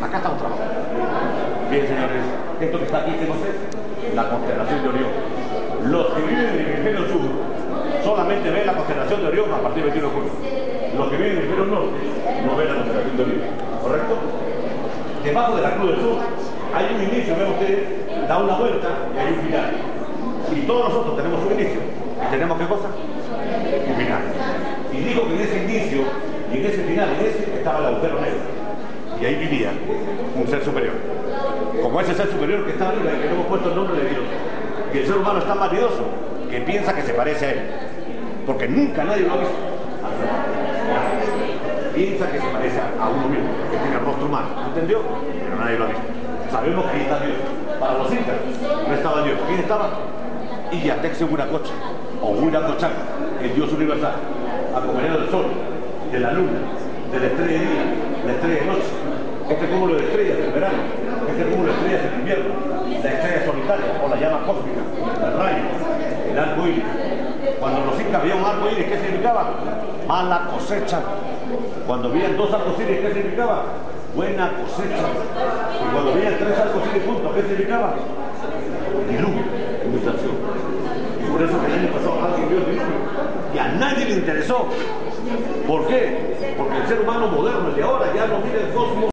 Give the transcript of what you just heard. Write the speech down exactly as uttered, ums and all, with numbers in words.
Acá estamos trabajando. Bien, señores, esto que está aquí, ¿qué es? La constelación de Orión. Los que viven en el hemisferio sur solamente ven la constelación de Orión a partir del veintiuno de julio. Los que viven en el hemisferio norte no ven la constelación de Orión. ¿Correcto? Debajo de la Cruz del Sur hay un inicio, ven ustedes, da una vuelta y hay un final. Y todos nosotros tenemos un inicio. ¿Y tenemos qué cosa? Un final. Y dijo que en ese inicio y en ese final, en ese, estaba el agujero negro. Y ahí vivía un ser superior. Como ese ser superior que está arriba y que le hemos puesto el nombre de Dios. Y el ser humano es tan vanidoso que piensa que se parece a él. Porque nunca nadie lo ha visto. Piensa que se parece a uno mismo, que tiene el rostro humano. ¿Entendió? Pero nadie lo ha visto. Sabemos que ahí está Dios. Para los incas no estaba Dios. ¿Quién estaba? Iyatexe Huiracocha, o Huiracochán, el Dios universal, acompañado del sol, de la luna, de la estrella de día, la estrella de noche, este cúmulo de estrellas del verano, este cúmulo de estrellas del invierno, la estrella solitaria o la llama cósmica, el rayo, el arco iris. Cuando los incas veían un arco iris, ¿qué significaba? Mala cosecha. Cuando veían dos arcos iris, ¿qué significaba? Buena cosecha. Y cuando veían tres arcos iris juntos, ¿qué significaba? Diluvio, inundación. Y por eso que el año pasado alguien vio el diluvio. Y a nadie le interesó. ¿Por qué? Porque el ser humano moderno, el de ahora, ya no mide el cosmos